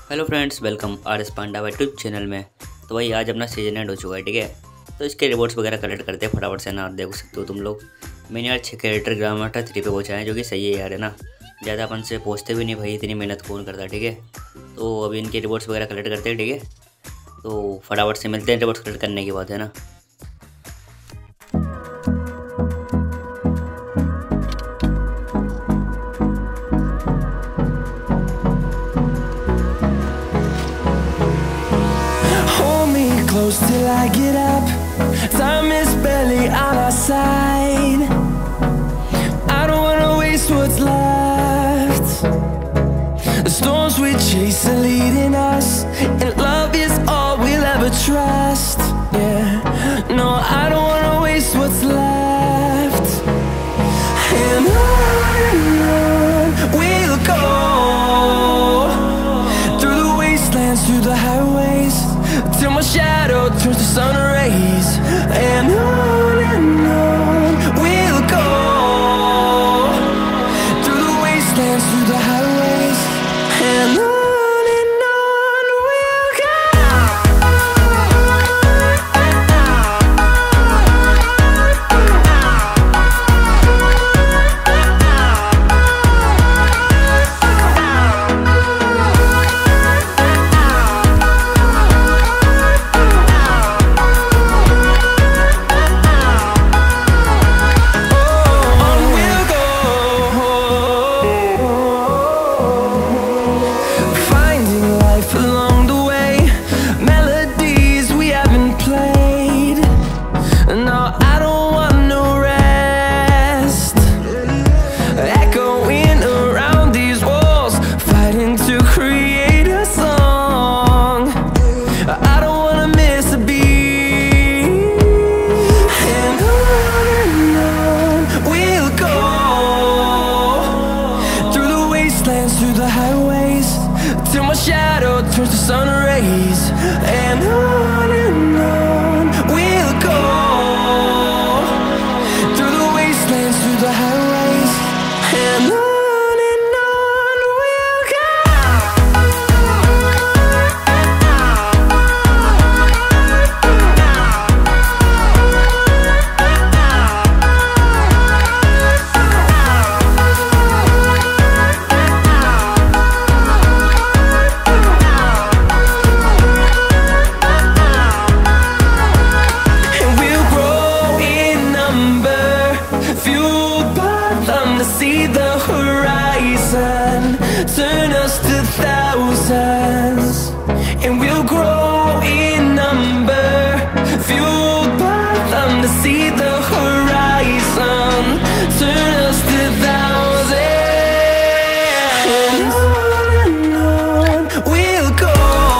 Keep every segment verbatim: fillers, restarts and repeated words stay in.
Hello friends, welcome R S Panda YouTube channel में। तो भाई आज अपना सीजन एंड हो चुका है, ठीक है। तो इसके रिवॉर्ड्स वगैरह कलेक्ट करते हैं फटाफट से ना। देख सकते हो तुम लोग, मैंने यार छः कैरेक्टर ग्रामाटा थ्री पे पहुँचा है, जो कि सही है यार, है ना। ज़्यादा अपन से पहुँचते भी नहीं भाई, इतनी मेहनत कौन करता, ठीक है। तो अभी इनके रिवॉर्ड्स वगैरह कलेक्ट करते हैं, ठीक है। तो फटाफट से मिलते हैं रिवॉर्ड्स कलेक्ट करने के बाद, है ना। Close till I get up. Time is barely on our side. I don't wanna waste what's left. The storms we chase are leading us, and love is all we'll ever trust. Yeah, no, I don't wanna waste what's left. And on and on we'll go, through the wastelands, through the highways, till my shadow turns to sun rays. And on and on we'll go, through the wastelands, through the highways. And on and on we'll go. Through the highways, till my shadow turns to sun rays. And on and on we'll go, through the wastelands, through the highways. And on and on we'll go. See the horizon, turn us to thousands, and we'll grow in number, fueled by them. To see the horizon, turn us to thousands. And on and on we'll go,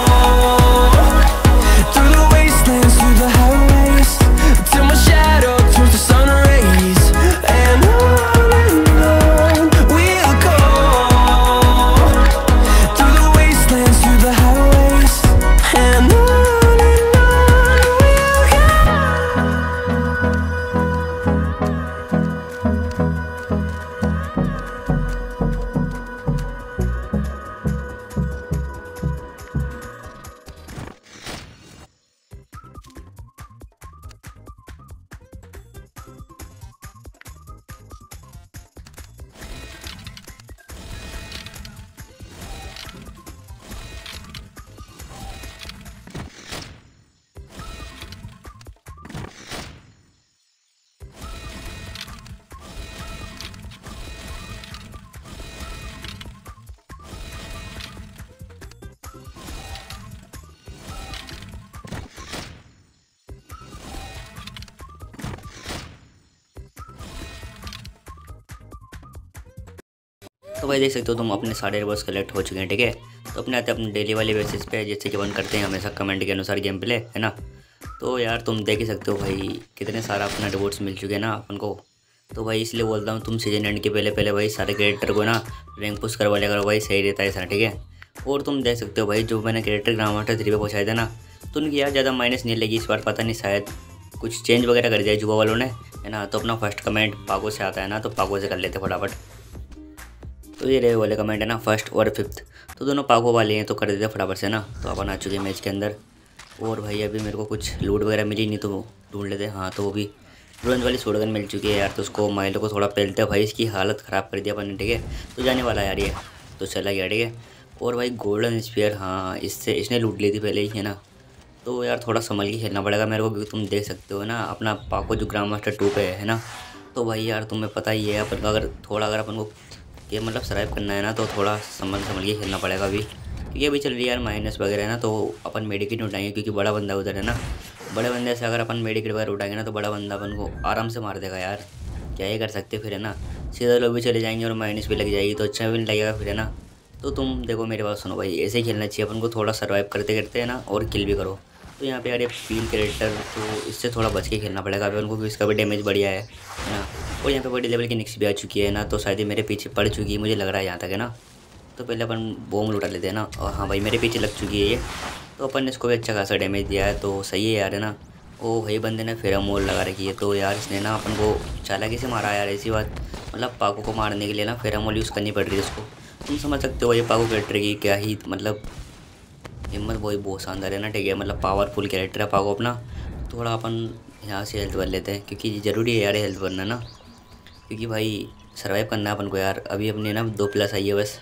through the wastelands, through the highways, till my shadow turns to sun rays. And on and on we'll go, through the wastelands, through the highways. And on and on we'll go. तो भाई देख सकते हो तुम, अपने सारे rewards collect हो चुके हैं, ठीक है। तो अपने आते हैं अपने डेली वाली बेसिस पे, जैसे कि वन करते हैं हमेशा कमेंट के अनुसार गेम प्ले, है ना। तो यार तुम देख ही सकते हो भाई, कितने सारा अपना रिवॉर्ड्स मिल चुके हैं ना अपन को। तो भाई इसलिए बोलता हूँ, तुम सीजन एंड के पहले पहले भाई सारे कैरेक्टर को ना रैंक पुश करवा लिया करो भाई, सही रहता है ऐसा, ठीक है। और तुम देख सकते हो भाई, जो मैंने कैरेक्टर ग्रामाटा थ्री पे पहुँचाए थे ना, तो उनकी यार ज़्यादा माइनस नहीं लगी इस बार, पता नहीं शायद कुछ चेंज वगैरह कर दिया जुआ वालों ने, है ना। तो अपना फर्स्ट कमेंट पागो से आता है ना, तो पागो से कर लेते फटाफट। तो ये रहे वाले कमेंट है ना, फर्स्ट और फिफ्थ तो दोनों पाको वाले हैं, तो कर देते फटाफट से ना। तो अपन आ चुके हैं मैच के अंदर। और भाई अभी मेरे को कुछ लूट वगैरह मिली नहीं, तो ढूंढ लेते हैं। हाँ तो वो भी ब्रोंज वाली शॉटगन मिल चुकी है यार, तो उसको माइलो को थोड़ा पहलते भाई, इसकी हालत ख़राब कर दिया अपन ने, ठीक है। तो जाने वाला यार ये, तो चला गया, ठीक है। और भाई गोल्डन स्पीयर, हाँ इससे इसने लूट ली थी पहले ही, है ना। तो यार थोड़ा संभल के खेलना पड़ेगा मेरे को, क्योंकि तुम देख सकते हो ना अपना पाको जो ग्रांड मास्टर टू पे है ना। तो भाई यार तुम्हें पता ही है अपन को, अगर थोड़ा अगर अपन को ये मतलब सर्वाइव करना है ना, तो थोड़ा संभल संभल के खेलना पड़ेगा अभी, क्योंकि अभी चल रही है यार माइनस वगैरह है ना। तो अपन मेडिकेट उठाएंगे, क्योंकि बड़ा बंदा उधर है ना। बड़े बंदे से अगर अपन मेडिकेट वगैरह उठाएंगे ना, तो बड़ा बंदा अपन को आराम से मार देगा यार, क्या ही कर सकते फिर, है ना। सीधा लोग भी चले जाएंगे और माइनस भी लग जाएगी, तो अच्छा भी नहीं लगेगा फिर, है ना। तो तुम देखो मेरी बात सुनो भाई, ऐसे ही खेलना चाहिए अपन को, थोड़ा सर्वाइव करते करते है ना, और किल भी करो। तो यहाँ पे यार ये फील कैरेक्टर, तो इससे थोड़ा बच के खेलना पड़ेगा अभी उनको, क्योंकि इसका भी डैमेज बढ़िया है है ना। और यहाँ पे बड़ी लेवल की निक्स भी आ चुकी है ना, तो शायद ही मेरे पीछे पड़ चुकी है, मुझे लग रहा है यहाँ तक, है ना। तो पहले अपन बॉम्ब लुटा लेते हैं ना। और हाँ भाई मेरे पीछे लग चुकी है ये, तो अपन ने इसको भी अच्छा खासा डैमेज दिया है, तो सही है यार, है ना। ओ भाई बंदे ने फेरामोल लगा रखी है, तो यार इसने ना अपन को चालाकी से मारा यार, ऐसी बात, मतलब पाको को मारने के लिए ना फेरामोल यूज़ करनी पड़ रही है उसको। तुम समझ सकते हो ये पाको कैरेक्टर की क्या ही मतलब हिम्मत, वही बहुत शानदार है ना, ठीक है। मतलब पावरफुल कैरेक्टर है पाको अपना। थोड़ा अपन यहाँ से हेल्थ भर लेते हैं, क्योंकि ज़रूरी है यार हेल्थ भरना ना, क्योंकि भाई सर्वाइव करना है अपन को यार। अभी अपने ना दो प्लस आई है बस,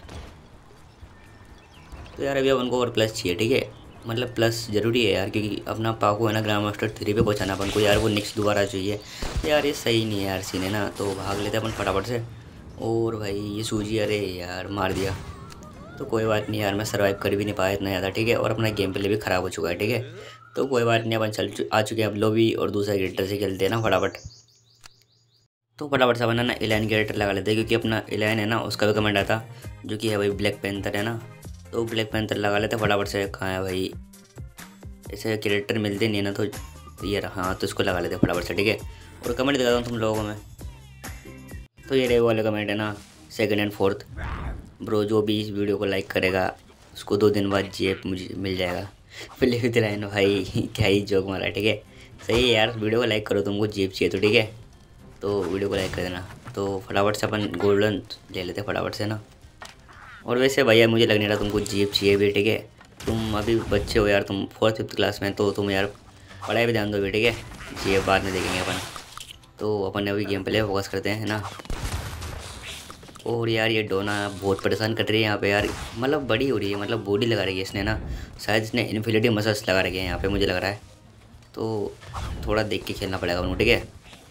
तो यार अभी अपन को और प्लस चाहिए, ठीक है। मतलब प्लस ज़रूरी है यार, क्योंकि अपना पाको है ना ग्रांड मास्टर थ्री पे पहुँचाना अपन को यार, वो नेक्स्ट दोबारा चाहिए। तो यार ये सही नहीं है यार सीन, है ना। तो भाग लेते हैं अपन फटाफट से। और भाई ये सूजी, अरे यार मार दिया, तो कोई बात नहीं यार, मैं सर्वाइव कर भी नहीं पाया इतना ज़्यादा, ठीक है। और अपना गेम प्ले भी ख़राब हो चुका है, ठीक है। तो कोई बात नहीं, अपन चल आ चुके हैं अब लॉबी, और दूसरा कैरेक्टर से खेलते हैं ना फटाफट। तो फटाफट से अपन ना एलाइन कैरेक्टर लगा लेते हैं, क्योंकि अपना एलाइन है ना उसका भी कमेंट आता, जो कि है भाई ब्लैक पैंथर, है ना। तो ब्लैक पैंथर लगा लेते हैं फटाफट से। कहाँ है भाई, ऐसे कैरेक्टर मिलते नहीं है ना, तो ये रहा। हाँ तो इसको लगा लेते हैं फटाफट से, ठीक है। और कमेंट दिखाता हूँ तुम लोगों में, तो ये रहे वाले कमेंट है ना, सेकंड एंड फोर्थ। ब्रो जो भी इस वीडियो को लाइक करेगा उसको दो दिन बाद जेब मुझे मिल जाएगा। फिर लिख दे रहे भाई क्या ही जोक मारा, ठीक है। सही है यार, वीडियो को लाइक करो, तुमको जेब चाहिए तो, ठीक है। तो वीडियो को लाइक कर देना। तो फटाफट से अपन गोल्डन ले लेते हैं फटाफट से ना। और वैसे भैया मुझे लग नहीं रहा तुमको जेब चाहिए भी, ठीक है। तुम अभी बच्चे हो यार, तुम फोर्थ फिफ्थ क्लास में, तो तुम यार पढ़ाई भी ध्यान दो भी, ठीक है। जेब बाद में देखेंगे अपन, तो अपन अभी गेम प्ले फोकस करते हैं, है ना। और यार ये डोना बहुत परेशान कर रही है यहाँ पे यार, मतलब बड़ी हो रही है, मतलब बॉडी लगा रही है इसने ना, शायद इसने इन्फिनिटी मसल्स लगा रखे हैं यहाँ पे मुझे लग रहा है। तो थोड़ा देख के खेलना पड़ेगा उनको, ठीक है।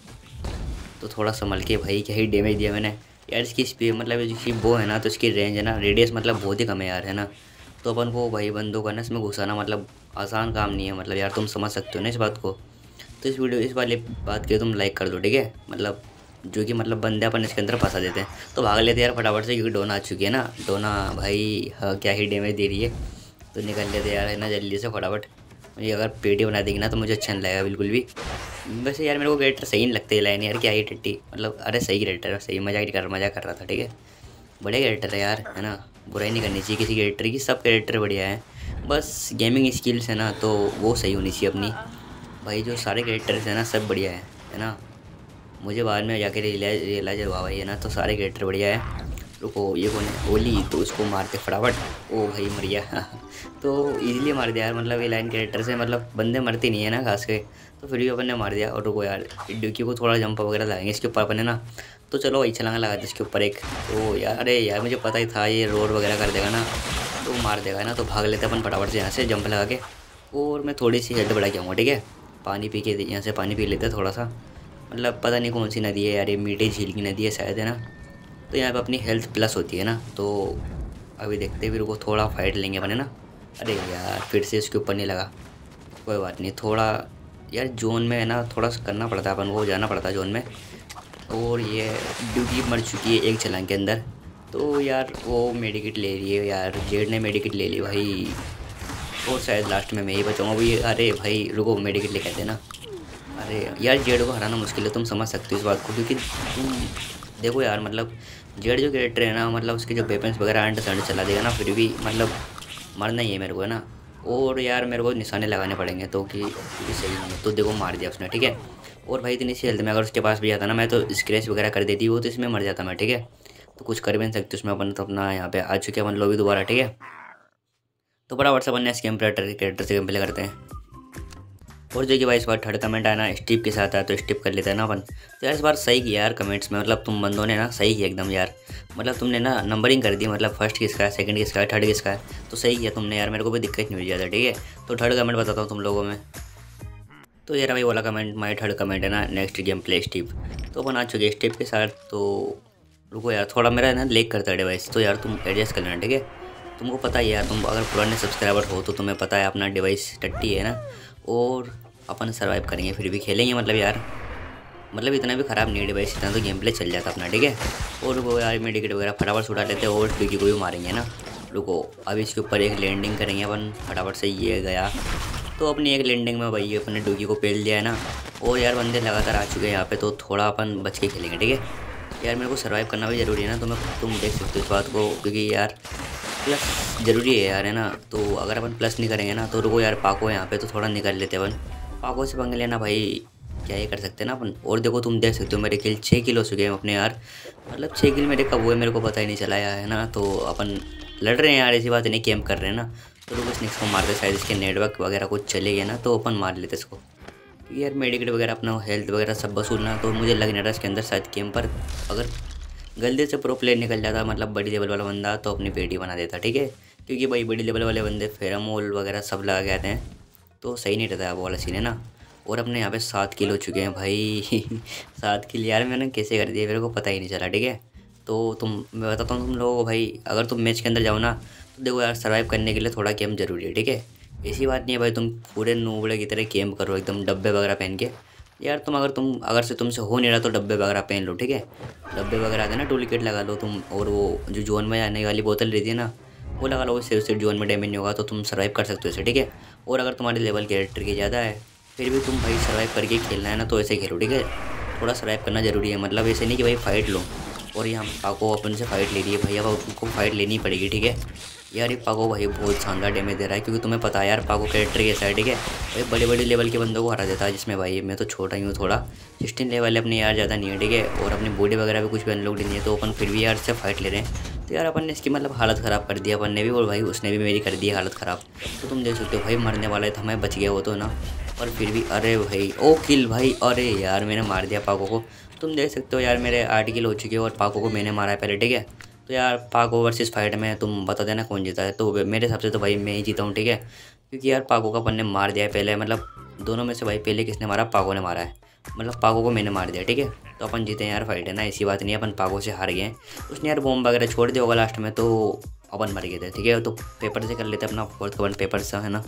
तो थोड़ा संभल के भाई, क्या ही डैमेज दिया मैंने यार। इसकी स्पीड मतलब इसकी वो है ना, तो इसकी रेंज है ना, रेडियस मतलब बहुत ही कम है यार, है ना। तो अपन को भाई बंदों का ना इसमें घुसाना मतलब आसान काम नहीं है, मतलब यार तुम समझ सकते हो ना इस बात को। तो इस वीडियो इस वाली बात के तुम लाइक कर दो, ठीक है। मतलब जो कि मतलब बंदे अपन इसके अंदर फंसा देते हैं। तो भाग लेते यार फटाफट से, क्योंकि डोना आ चुकी है ना। डोना भाई हाँ क्या ही डैमेज दे रही है, तो निकल लेते यार, है ना, जल्दी से फटाफट। मुझे अगर पेटी बना देगी ना तो मुझे अच्छा नहीं लगेगा बिल्कुल भी। वैसे यार मेरे को कैरेक्टर सही नहीं लगते लाइन यार, क्या ही टट्टी, मतलब अरे सही कैरेक्टर है, सही मजाक कर मजाक कर रहा था, ठीक है। बड़े कैरेक्टर है यार, है ना, बुराई नहीं करनी चाहिए किसी कैरेक्टर की, सब कैरेक्टर बढ़िया है। बस गेमिंग स्किल्स है ना, तो वो सही होनी चाहिए अपनी। भाई जो सारे कैरेक्टर्स हैं ना सब बढ़िया है, है ना। मुझे बाद में जाके रियलाइज रियलाइज हुआ भाई, है ना। तो सारे कैरेक्टर बढ़िया है। रुको ये कौन है, ओली, तो इसको मारते फटाफट। ओ भाई मर गया तो इजीली मार दिया यार, मतलब ये लाइन कैरेक्टर से मतलब बंदे मरते नहीं है ना खास के, तो फिर भी अपन ने मार दिया। और रुको यार ड्यूकी को थोड़ा जंप वगैरह लगाएंगे इसके ऊपर अपन, है ना। तो चलो वही छलांगा लगा दे इसके ऊपर एक। तो यार अरे यार मुझे पता ही था ये रोड वगैरह कर देगा ना, तो मार देगा ना। तो भाग लेते अपन फटाफट से यहाँ से जंप लगा के। और मैं थोड़ी सी हेल्थ बढ़ा के आऊँगा, ठीक है। पानी पी के यहाँ से पानी पी लेते थोड़ा सा, मतलब पता नहीं कौन सी नदी है यार, ये मीठे झील की नदी है शायद, है ना। तो यहाँ पे अपनी हेल्थ प्लस होती है ना। तो अभी देखते फिर को थोड़ा फाइट लेंगे अपन, है ना। अरे यार फिर से इसके ऊपर नहीं लगा, कोई बात नहीं। थोड़ा यार जोन में है ना थोड़ा करना पड़ता है अपन को, जाना पड़ता है जोन में। और ये ड्यूटी मर चुकी है एक छलांग के अंदर। तो यार वो मेडिकेट ले रही है यार, जेड ने मेडिकेट ले ली भाई। और शायद लास्ट में मैं ही बचाऊँगा भाई। अरे भाई रुको मेडिकेट ले कहते हैं ना। अरे यार जेड को हराना मुश्किल है, तुम समझ सकते हो इस बात को, क्योंकि तुम देखो यार मतलब जेड जो कैरेक्टर है ना, मतलब उसके जो वेपन्स वगैरह अंड संड चला देगा ना, फिर भी मतलब मरना ही है मेरे को, है ना। और यार मेरे को निशाने लगाने पड़ेंगे, तो कि सही नहीं है। तो देखो मार दिया उसने, ठीक है। और भाई इतनी सी हेल्थ में अगर उसके पास भी जाता ना मैं, तो स्क्रैच वगैरह कर देती वो, तो इसमें मर जाता मैं, ठीक है। तो कुछ कर भी नहीं सकते उसमें। अपन तो अपना यहाँ पे आ चुके हैं अपन लोग भी दोबारा, ठीक है। तो बराबर से अपन ने इस गेम कैरेक्टर कैरेक्टर से गेम प्ले करते हैं। और जो कि भाई इस बार थर्ड कमेंट आया ना स्टिप के साथ आया, तो स्टिप कर लेते हैं ना अपन। तो यार इस बार सही किया यार कमेंट्स में, मतलब तुम बंदों ने ना सही किया एकदम यार। मतलब तुमने ना नंबरिंग कर दी, मतलब फर्स्ट किसका है, सेकंड किसका है, थर्ड किसका है, तो सही किया तुमने यार। मेरे को भी दिक्कत नहीं हुई ज़्यादा, ठीक है। तो थर्ड कमेंट बताता हूँ तुम लोगों में। तो यार भाई वाला कमेंट माई थर्ड कमेंट है ना, नेक्स्ट गेम प्ले स्टिप। तो अपन आ चुके स्टिप के साथ। तो रुको यार, थोड़ा मेरा ना लेक करता है डिवाइस, तो यार तुम एडजस्ट कर लेना, ठीक है। तुमको पता ही है यार, तुम अगर पुराने सब्सक्राइबर हो तो तुम्हें पता है अपना डिवाइस टट्टी है ना। और अपन सर्वाइव करेंगे, फिर भी खेलेंगे, मतलब यार मतलब इतना भी ख़राब नहीं है डिवाइस, इतना तो गेम प्ले चल जाता अपना, ठीक है। और वो यार मेडिकेट वगैरह फटाफट से उठा लेते हैं और डुगी को भी मारेंगे ना। रुको अभी इसके ऊपर एक लैंडिंग करेंगे अपन फटाफट से। ये गया तो अपनी एक लैंडिंग में भाई अपने डुगी को पेल दिया है ना। और यार बंदे लगातार आ चुके हैं यहाँ पे, तो थोड़ा अपन बच के खेलेंगे, ठीक है। यार मेरे को सर्वाइव करना भी ज़रूरी है ना, तो मैं तुम देख सकते हो इस बात को, क्योंकि यार प्लस ज़रूरी है यार, है ना। तो अगर अपन प्लस नहीं करेंगे ना तो रुको यार पाको यहाँ पे, तो थोड़ा निकल लेते अपन। पाको से पंगे लेना भाई, क्या ही कर सकते हैं ना अपन। और देखो तुम देख सकते हो मेरे किल छः किलो हो चुके हैं अपने यार, मतलब छः किल मेरे कब हुए मेरे को पता ही नहीं चला यार, है ना। तो अपन लड़ रहे हैं यार, ऐसी बात नहीं, कैम्प कर रहे हैं ना। तो रुको स्निक्स को मारते, शायद इसके नेटवर्क वगैरह कुछ चले गए ना, तो अपन मार लेते इसको। यार मेडिकेट वगैरह अपना हेल्थ वगैरह सब वसूलना, तो मुझे लग नहीं रहा इसके अंदर शायद कैम्प पर। अगर गलती से प्रो प्लेयर निकल जाता, मतलब बड़ी लेवल वाला बंदा, तो अपनी पेटी बना देता, ठीक है। क्योंकि भाई बड़ी लेवल वाले बंदे फेरामोल वगैरह सब लगा के आते हैं, तो सही नहीं रहता है वो वाला सीन, है ना। और अपने यहाँ पे सात किल हो चुके हैं भाई सात किल यार मैंने कैसे कर दिए मेरे को पता ही नहीं चला, ठीक है। तो तुम मैं बताता हूँ तुम लोगों को भाई, अगर तुम मैच के अंदर जाओ ना तो देखो यार सर्वाइव करने के लिए थोड़ा गेम जरूरी है, ठीक है। ऐसी बात नहीं है भाई तुम पूरे नूबड़े की तरह गेम करो एकदम डब्बे वगैरह पहन के। यार तुम अगर तुम अगर से तुमसे हो नहीं रहा तो डब्बे वगैरह पहन लो, ठीक है। डब्बे वगैरह आते हैं ना, टूल किट लगा लो तुम। और वो जो जोन में आने वाली बोतल रहती है ना, वो लगा लो, उससे उससे जोन में डैमेज नहीं होगा, तो तुम सर्वाइव कर सकते हो इसे, ठीक है। और अगर तुम्हारे लेवल कैरेक्टर की ज़्यादा है फिर भी तुम भाई सर्वाइव करके खेलना है ना, तो ऐसे खेलो, ठीक है। थोड़ा सर्वाइव करना ज़रूरी है, मतलब ऐसे नहीं कि भाई फाइट लो। और यहाँ पाको अपन से फाइट ले रही है भाई, अब उनको फाइट लेनी पड़ेगी, ठीक है। यार ये पाको भाई बहुत शानदार डैमेज दे रहा है, क्योंकि तुम्हें पता है यार पाको कैरेक्टर कैसा है, ठीक है। भाई बड़े बड़े लेवल के बंदों को हरा देता है, जिसमें भाई मैं तो छोटा ही हूँ थोड़ा, सिक्सटीन लेवल अपने यार ज़्यादा नहीं है, ठीक है। और अपनी बॉडी वगैरह भी कुछ भी अनलॉक नहीं है, तो अपन फिर भी यार से फाइट ले रहे हैं। तो यार अपन ने इसकी मतलब हालत ख़राब कर दी अपन ने भी, और भाई उसने भी मेरी कर दी हालत ख़राब। तो तुम देख सकते हो भाई मरने वाला था, मैं बच गया वो तो ना। और फिर भी अरे भाई ओ किल भाई, अरे यार मैंने मार दिया पाको को। तुम देख सकते हो यार मेरे आठ किल हो चुके हैं और पाको को मैंने मारा है पहले, ठीक है। तो यार पाको वर्सेस फाइट में तुम बता देना कौन जीता है। तो मेरे हिसाब से तो भाई मैं ही जीता हूँ, ठीक है। क्योंकि यार पाको का अपन ने मार दिया है पहले, मतलब दोनों में से भाई पहले किसने मारा, पाको ने मारा है, मतलब पाको को मैंने मार दिया, ठीक है। तो अपन जीते हैं यार फाइट, है ना। ऐसी बात नहीं है अपन पाको से हार गए हैं, उसने यार बॉम्ब वगैरह छोड़ दिया होगा लास्ट में, तो अपन मर गए थे, ठीक है। तो पेपर से कर लेते अपना फोर्थ कमेंट पेपर से, है ना।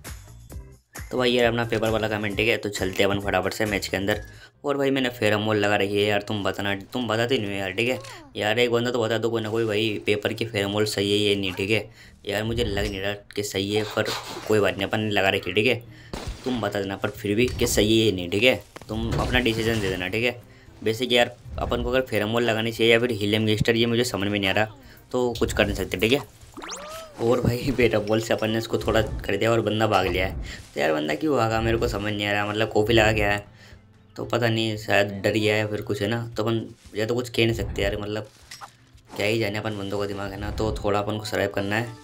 तो भाई यार अपना पेपर वाला कमेंट, ठीक है। तो चलते हैं अपन फटाफट से मैच के अंदर। और भाई मैंने फेरामोल लगा रखी है यार, तुम बताना, तुम बताते नहीं हो यार, ठीक है। यार एक बंदा तो बता दो कोई ना कोई भाई पेपर की फेरामोल सही है ये नहीं, ठीक है। यार मुझे लग नहीं रहा कि सही है, पर कोई बात नहीं अपन ने लगा रखी है, ठीक है। तुम बता देना पर फिर भी कि सही है ये नहीं, ठीक है। तुम अपना डिसीजन दे देना, ठीक है। बेसिक यार अपन को अगर फेरामोल लगानी चाहिए या फिर हीलियम गैंगस्टर, ये मुझे समझ में नहीं आ रहा, तो कुछ कर नहीं सकते, ठीक है। और भाई बेटा बॉल से अपन ने इसको थोड़ा कर दिया और बंदा भाग लिया है। तो यार बंदा क्यों भागा मेरे को समझ नहीं आ रहा, मतलब कॉफ़ी लगा गया है तो पता नहीं, शायद डर गया है फिर कुछ, है ना। तो अपन या तो कुछ कह नहीं सकते यार, मतलब क्या ही जाने अपन बंदों का दिमाग, है ना। तो थोड़ा अपन को सर्वाइव करना है।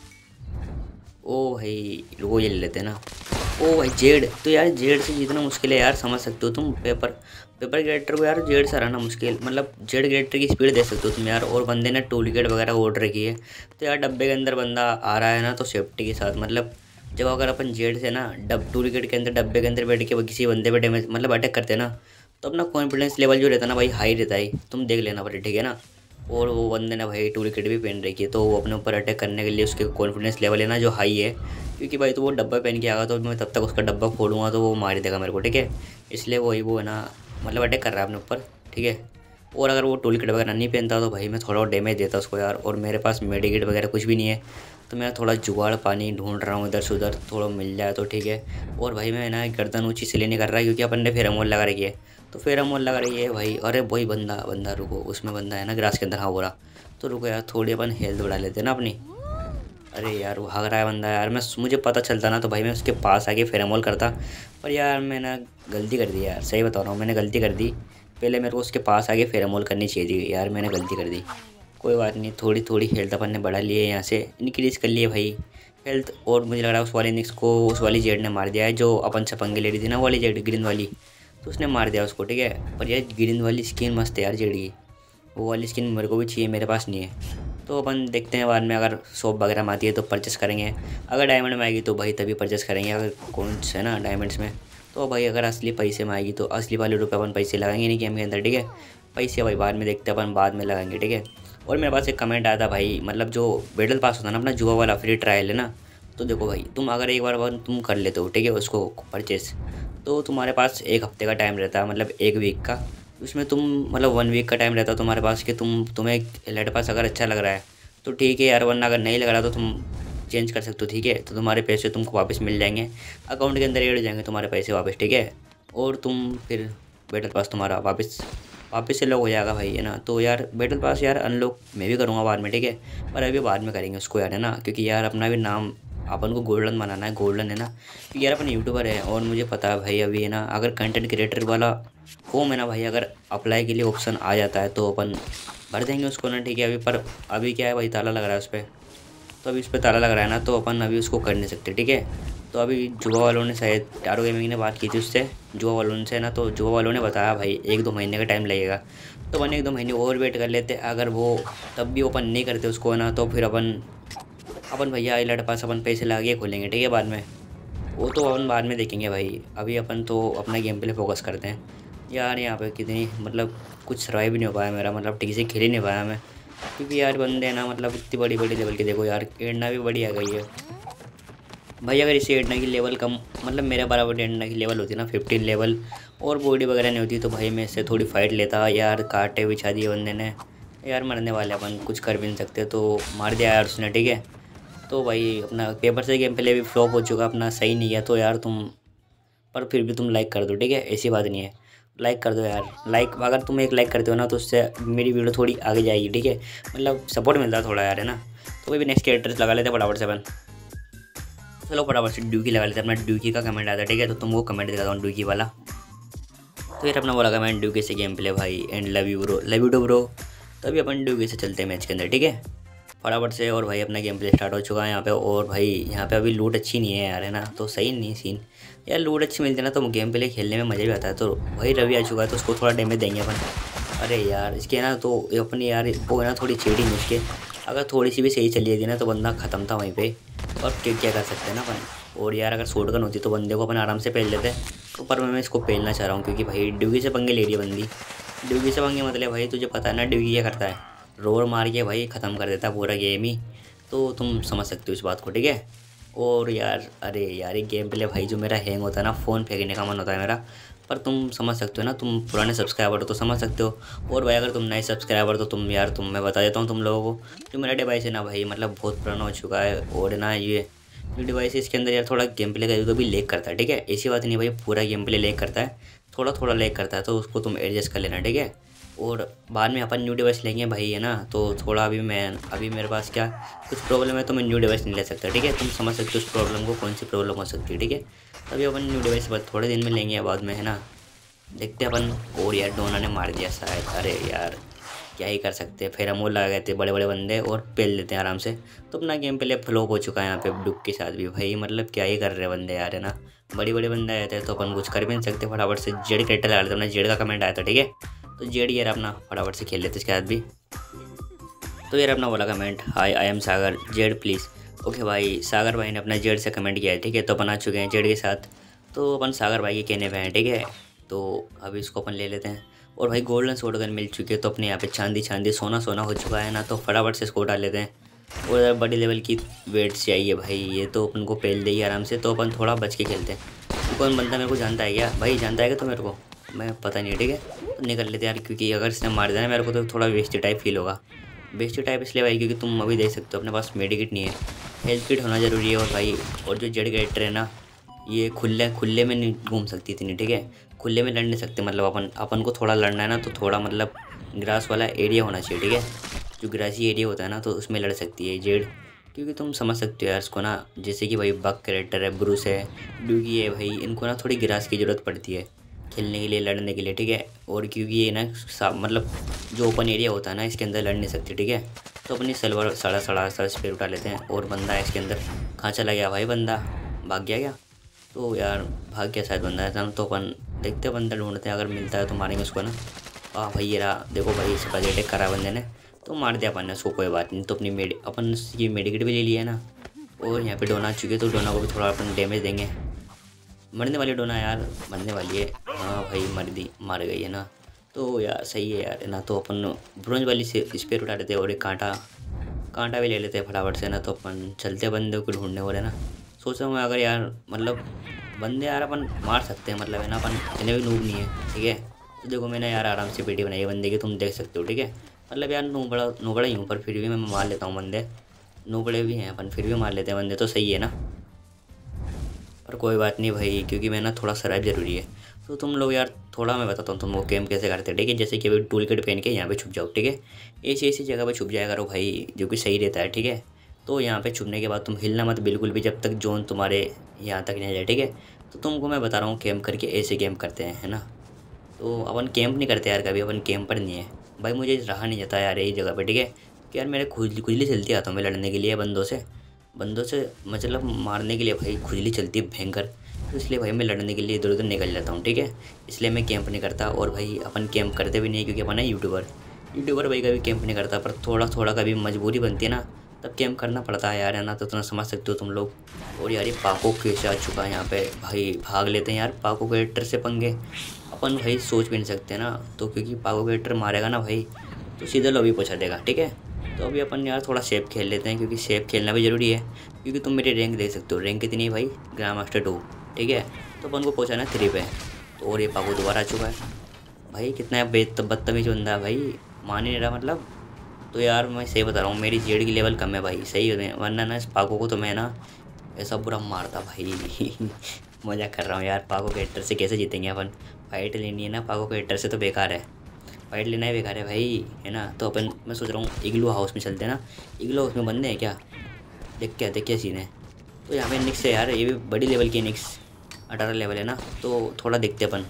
ओ भाई वो ये ले लेते हैं ना। ओ भाई जेड, तो यार जेड से जीतना मुश्किल है यार, समझ सकते हो तुम। पेपर पेपर कैरेक्टर को यार जेड से हराना मुश्किल, मतलब जेड कैरेक्टर की स्पीड देख सकते हो तुम यार। और बंदे ने टूल किट वगैरह ओढ़ रखी है, तो यार डब्बे के अंदर बंदा आ रहा है ना, तो सेफ्टी के साथ, मतलब जब अगर अपन जेड से ना डब टूल किट के अंदर डब्बे के अंदर बैठ के किसी बंदे पे डैमेज मतलब अटैक करते हैं ना, तो अपना कॉन्फिडेंस लेवल जो रहता है ना भाई हाई रहता है, तुम देख लेना भाई, ठीक है ना। और वो बंदे ने भाई टूल किट भी पहन रखी है, तो वो अपने ऊपर अटैक करने के लिए उसके कॉन्फिडेंस लेवल है ना जो हाई है। क्योंकि भाई तो वो डब्बा पहन के आएगा, तो मैं तब तक उसका डब्बा खोलूँगा तो वो मार देगा मेरे को, ठीक है। इसलिए वही वो है ना, मतलब अटैक कर रहा है अपने ऊपर, ठीक है। और अगर वो टूल किट वगैरह नहीं पहनता तो भाई मैं थोड़ा डैमेज देता उसको यार। और मेरे पास मेडिकेट वगैरह कुछ भी नहीं है, तो मैं थोड़ा जुगाड़ पानी ढूंढ रहा हूँ इधर से उधर, थोड़ा मिल जाए तो ठीक है। और भाई मैं ना गर्दन ऊँची इसलिए नहीं कर रहा क्योंकि अपन ने फेरामोल लगा रही है, तो फेरामोल लगा रही है भाई। अरे वही बंदा बंदा रुको, उसमें बंदा है ना ग्रास के अंदर, हाँ हो रहा। तो रुको यार थोड़ी अपन हेल्थ बढ़ा लेते हैं ना अपनी। अरे यार वो भाग रहा है बंदा यार, मैं मुझे पता चलता ना तो भाई मैं उसके पास आके फेरामोल करता, पर यार मैंने गलती कर दी यार, सही बता रहा हूँ मैंने गलती कर दी। पहले मेरे को उसके पास आके फेरामोल करनी चाहिए थी यार, मैंने गलती कर दी। कोई बात नहीं, थोड़ी थोड़ी हेल्थ अपन ने बढ़ा ली है, यहाँ से इंक्रीज़ कर लिए भाई हेल्थ। और मुझे लग रहा है उस वाले निक्स को उस वाली जेड ने मार दिया है, जो अपन से पंगे ले रही थी ना, वाली जेड ग्रीन वाली, तो उसने मार दिया उसको, ठीक है। पर यार ग्रीन वाली स्किन मस्त है यार जेड की, वो वाली स्किन मेरे को भी चाहिए, मेरे पास नहीं है। तो अपन देखते हैं बाद में, अगर शॉप वगैरह में आती है तो परचेस करेंगे, अगर डायमंड में आएगी तो भाई तभी परचेस करेंगे, अगर कौन से ना डायमंड्स में। तो भाई अगर असली पैसे में आएगी तो असली वाले रुपये अपन पैसे लगाएंगे नहीं गेम के अंदर, ठीक है। पैसे भाई बाद में देखते हैं, अपन बाद में लगाएंगे, ठीक है। और मेरे पास एक कमेंट आया था भाई, मतलब जो बैटल पास होता है ना अपना जुआ वाला फ्री ट्रायल है ना, तो देखो भाई तुम अगर एक बार तुम कर लेते हो, ठीक है, उसको परचेस, तो तुम्हारे पास एक हफ्ते का टाइम रहता है, मतलब एक वीक का। उसमें तुम मतलब वन वीक का टाइम रहता है तुम्हारे पास कि तुम तुम्हें एलाइट पास अगर अच्छा लग रहा है तो ठीक है यार, वरना अगर नहीं लग रहा तो तुम चेंज कर सकते हो, ठीक है। तो तुम्हारे पैसे तुमको वापस मिल जाएंगे, अकाउंट के अंदर ऐड हो जाएंगे तुम्हारे पैसे वापस, ठीक है। और तुम फिर बैटल पास तुम्हारा वापस वापस से लॉक हो जाएगा भाई, है ना। तो यार बैटल पास यार अनलॉक मैं भी करूँगा बाद में, ठीक है, पर अभी बाद में करेंगे उसको यार, है ना, क्योंकि यार अपना भी नाम अपन को गोल्डन बनाना है, गोल्डन है ना, क्योंकि यार अपन यूट्यूबर है। और मुझे पता है भाई अभी, है ना, अगर कंटेंट क्रिएटर वाला फॉर्म है ना भाई, अगर अप्लाई के लिए ऑप्शन आ जाता है तो अपन भर देंगे उसको ना, ठीक है। अभी पर अभी क्या है भाई, ताला लग रहा है उस पर, तो अभी उस पर ताला लग रहा है ना, तो अपन अभी उसको कर नहीं सकते, ठीक है। तो अभी जुआ वालों ने शायद टारो गेमिंग ने बात की थी उससे, जुआ वालों से ना, तो जुआ वालों ने बताया भाई एक दो महीने का टाइम लगेगा, तो अपन एक दो महीने और वेट कर लेते। अगर वो तब भी ओपन नहीं करते उसको, है ना, तो फिर अपन अपन भैया एलाइट पास अपन पैसे लगा के खोलेंगे, ठीक है, बाद में। वो तो अपन बाद में देखेंगे भाई, अभी अपन तो अपना गेम पे फोकस करते हैं। यार यहाँ पे कितनी मतलब कुछ सर्वाइव भी नहीं हो पाया मेरा, मतलब ठीक से खेल ही नहीं पाया मैं, क्योंकि यार बंदे ना मतलब इतनी बड़ी बड़ी लेवल की, देखो यार एडना भी बड़ी आ गई है भाई। अगर इसे एडना की लेवल कम, मतलब मेरा बराबर एडना की लेवल होती ना फिफ्टीन लेवल, और बॉडी वगैरह नहीं होती, तो भाई मैं इससे थोड़ी फाइट लेता यार। कांटे बिछा दिए बंदे ने यार, मरने वाले अपन कुछ कर भी नहीं सकते, तो मार दिया यार उसने, ठीक है। तो भाई अपना पेपर से गेम पहले भी फ्लॉप हो चुका, अपना सही नहीं गया, तो यार तुम पर फिर भी तुम लाइक कर दो, ठीक है, ऐसी बात नहीं है, लाइक कर दो यार। लाइक अगर तुम एक लाइक करते हो ना तो उससे मेरी वीडियो थोड़ी आगे जाएगी, ठीक है, मतलब सपोर्ट मिलता है थोड़ा यार, है ना। तो भी नेक्स्ट कैरेक्टर्स लगा लेते फटाफट से अपन, चलो फटाफट से ड्यूकी लगा लेते हैं। अपना ड्यूकी का कमेंट आता है, ठीक है, तो तुमको कमेंट दिखाता हूँ ड्यूकी वाला। तो यार अपना बोला कमेंट ड्यूकी से गेम प्ले भाई, and love you bro, love you too bro. तो अभी अपन ड्यूकी से चलते हैं मैच के अंदर, ठीक है, फटाफट से। और भाई अपना गेम प्ले स्टार्ट हो चुका है यहाँ पे, और भाई यहाँ पे अभी लूट अच्छी नहीं है यार, है ना, तो सही नहीं सीन यार। लूट अच्छी मिलती है ना तो गेम प्ले खेलने में मज़ा भी आता है। तो भाई रवि आ चुका है, तो उसको थोड़ा डैमेज देंगे अपन। अरे यार इसके ना तो अपनी यार वो ना थोड़ी चीटिंग इसके, अगर थोड़ी सी भी सही चली जाती ना तो बंदा ख़त्म था वहीं पे। और क्या क्या कर सकते हैं ना अपन। और यार अगर शॉट गन होती तो बंदे को अपन आराम से पेल लेते, तो पर मैं इसको पेलना चाह रहा हूँ, क्योंकि भाई ड्यूगी से पंगे ले रही है बंदी। ड्यूगी से पंगे मतलब भाई तुझे पता है ना ड्यूगी क्या करता है, रोर मार के भाई ख़त्म कर देता है पूरा गेम ही, तो तुम समझ सकते हो इस बात को, ठीक है। और यार अरे यार ये गेम प्ले भाई जो मेरा हैंग होता है ना, फ़ोन फेंकने का मन होता है मेरा, पर तुम समझ सकते हो ना, तुम पुराने सब्सक्राइबर हो तो समझ सकते हो। और भाई अगर तुम नए सब्सक्राइबर तो तुम यार तुम मैं बता देता हूँ तुम लोगों को, जो मेरा डिवाइस है ना भाई मतलब बहुत पुराना हो चुका है, और ना ये जो डिवाइस है इसके अंदर यार थोड़ा गेम प्ले का कभी लेग करता है, ठीक है। ऐसी बात नहीं भाई पूरा गेम प्ले लेग करता है, थोड़ा थोड़ा लेग करता है, तो उसको तुम एडजस्ट कर लेना, ठीक है। और बाद में अपन न्यू डिवाइस लेंगे भाई, है ना, तो थोड़ा अभी मैं अभी मेरे पास क्या कुछ प्रॉब्लम है, तो मैं न्यू डिवाइस नहीं ले सकता, ठीक है। तुम समझ सकते हो उस प्रॉब्लम को, कौन सी प्रॉब्लम हो सकती है, ठीक है। अभी अपन न्यू डिवाइस बाद थोड़े दिन में लेंगे बाद में, है ना, देखते हैं अपन। और यार डोना ने मार दिया शायद, अरे यार क्या ही कर सकते हैं, फिर हम वो लगा गए थे बड़े बड़े बंदे और पेल देते हैं आराम से। तो अपना गेम पहले फ्लॉप हो चुका है यहाँ पे डुक के साथ भी भाई, मतलब क्या ही कर रहे हैं बंदे यार, है ना, बड़ी बड़े बंदे आए थे तो अपन कुछ कर भी नहीं सकते। फटाफट से जेड कैरेक्टर लगा लेते, अपना जेड का कमेंट आया था, ठीक है, तो जेड यार अपना फटाफट से खेल लेते इसके साथ भी। तो यार अपना बोला comment, hi I am Sagar Z please. Okay भाई सागर भाई ने अपना जेड से कमेंट किया है, ठीक है, तो अपन आ चुके हैं जेड के साथ, तो अपन सागर भाई के कहने पे हैं, ठीक है। तो अभी इसको अपन ले लेते हैं। और भाई गोल्डन शॉट गन मिल चुकी है, तो अपने यहाँ पे चांदी चांदी सोना सोना हो चुका है ना, तो फटाफट से इसको डाल लेते हैं। और यार बड़ी लेवल की वेट चाहिए भाई, ये तो अपन को पेल देगी आराम से, तो अपन थोड़ा बच के खेलते हैं। कौन बंदा मेरे को जानता है क्या भाई, जानता है क्या तो मेरे को, मैं पता नहीं है, ठीक है, तो निकल लेते यार, क्योंकि अगर इसने मार दिया ना मेरे को तो थोड़ा वेस्ट टाइप फील होगा। वेस्ट टाइप इसलिए भाई क्योंकि तुम अभी देख सकते हो अपने पास मेडिकिट नहीं है, हेल्थ किट होना ज़रूरी है। और भाई और जो जेड कैरेक्टर है ना, ये खुले खुले में नहीं घूम सकती इतनी, ठीक है, खुले में लड़ नहीं सकते, मतलब अपन अपन को थोड़ा लड़ना है ना, तो थोड़ा मतलब ग्रास वाला एरिया होना चाहिए, ठीक है, जो ग्रासी एरिया होता है ना, तो उसमें लड़ सकती है जेड, क्योंकि तुम समझ सकते हो यार इसको ना, जैसे कि भाई बग कैरेक्टर है, ब्रूस है, ड्यूगी है भाई, इनको ना थोड़ी ग्रास की ज़रूरत पड़ती है, खेलने के लिए, लड़ने के लिए, ठीक है। और क्योंकि ये ना मतलब जो ओपन एरिया होता है ना, इसके अंदर लड़ नहीं सकती, ठीक है। तो अपनी सलवार सड़ा सड़ा सा स्पेयर उठा लेते हैं। और बंदा है इसके अंदर, कहाँ चला गया भाई? बंदा भाग गया क्या? तो यार भाग गया शायद बंदा है। तो अपन देखते हैं, बंदा ढूंढते हैं, अगर मिलता है तो मारेंगे उसको ना। हाँ भाई ये रहा, देखो भाई इस पर अटैक करा बंदे ने, तो मार दिया अपन ने उसको, कोई बात नहीं। तो अपनी मेडि अपन की मेडिकेट भी ले लिया है ना। और यहाँ पे डोना आ चुके, तो डोना को भी थोड़ा अपन डैमेज देंगे। मरने वाली डोना यार, मरने वाली है। हाँ भाई मर दी, मार गई है ना। तो यार सही है यार, है ना। तो अपन ब्रोंज वाली से स्पेयर उठा लेते हैं और एक कांटा कांटा भी ले लेते हैं फटाफट से ना। तो अपन चलते बंदे को ढूंढने वाले ना। सोच रहा हूँ अगर यार मतलब बंदे यार अपन मार सकते हैं, मतलब है ना, अपन इतने भी नूब नहीं है, ठीक है। तो देखो मैंने यार आराम से पीटी बनाई है बंदे की, तुम देख सकते हो, ठीक है। मतलब यार नूबड़ा नूबड़ा ही हूँ, पर फिर भी मैं मार लेता हूँ बंदे। नूबड़े भी हैं अपन, फिर भी मार लेते हैं बंदे, तो सही है ना। पर कोई बात नहीं भाई, क्योंकि मैं ना थोड़ा सर्वाइव ज़रूरी है। तो तुम लोग यार थोड़ा मैं बताता हूँ तुमको गेम कैसे करते हैं, ठीक है। जैसे कि अभी टूल किट पहन के यहाँ पे छुप जाओ, ठीक है। ऐसी ऐसी जगह पे छुप जाया करो भाई, जो कि सही रहता है, ठीक है। तो यहाँ पे छुपने के बाद तुम हिलना मत बिल्कुल भी, जब तक जोन तुम्हारे यहाँ तक नहीं जाए, ठीक है। तो तुमको मैं बता रहा हूँ कैंप करके ऐसे गेम करते हैं, है ना। तो अपन कैंप नहीं करते यार कभी, अपन कैंप पर नहीं है भाई। मुझे रहा नहीं जाता यार यही जगह पे, ठीक है। कि यार मेरे खुजली खुजली चलती आता हूँ मैं लड़ने के लिए बंदों से बंदों से मतलब मारने के लिए भाई खुजली चलती है भयंकर। तो इसलिए भाई मैं लड़ने के लिए इधर उधर निकल जाता हूँ, ठीक है। इसलिए मैं कैंप नहीं करता। और भाई अपन कैंप करते भी नहीं, क्योंकि अपन है यूट्यूबर यूट्यूबर भाई कभी कैंप नहीं करता। पर थोड़ा थोड़ा कभी मजबूरी बनती है ना, तब कैंप करना पड़ता है यार, है ना। तो इतना समझ सकते हो तुम लोग। और यार ये पाको कैसे आ चुका है यहाँ पे भाई, भाग लेते हैं यार पाको कैरेक्टर से पंगे। अपन भाई सोच भी नहीं सकते ना, तो क्योंकि पाको कैरेक्टर मारेगा ना भाई, तो सीधा लॉबी पहुँचा देगा, ठीक है। तो अभी अपन यार थोड़ा सेफ खेल लेते हैं, क्योंकि सेफ खेलना भी ज़रूरी है। क्योंकि तुम मेरी रैंक देख सकते हो, रैंक कितनी है भाई? ग्रांड मास्टर टू, ठीक है। तो अपन को पहुँचाना थ्री पे। तो और ये पाको दोबारा आ चुका है भाई। कितना बेत बदतमीज बंदा है भाई, मान ही नहीं रहा मतलब। तो यार मैं सही बता रहा हूँ, मेरी जेड की लेवल कम है भाई, सही है। वरना ना इस पाको को तो मैं ना ऐसा बुरा मारता भाई। मजाक कर रहा हूँ यार। पाको कैरेक्टर से कैसे जीतेंगे अपन? फाइट लेनी है ना पाको कैरेक्टर से, तो बेकार है, फाइट लेना ही बेकार है भाई, है ना। तो अपन मैं सोच रहा हूँ इग्लू हाउस में चलते हैं ना। इग्लू हाउस में बंदे हैं क्या? देख क्या देख क्या सीन है। तो यहाँ पे निक्स है यार, ये भी बड़ी लेवल की निक्स, अठारह लेवल है ना। तो थोड़ा देखते अपन,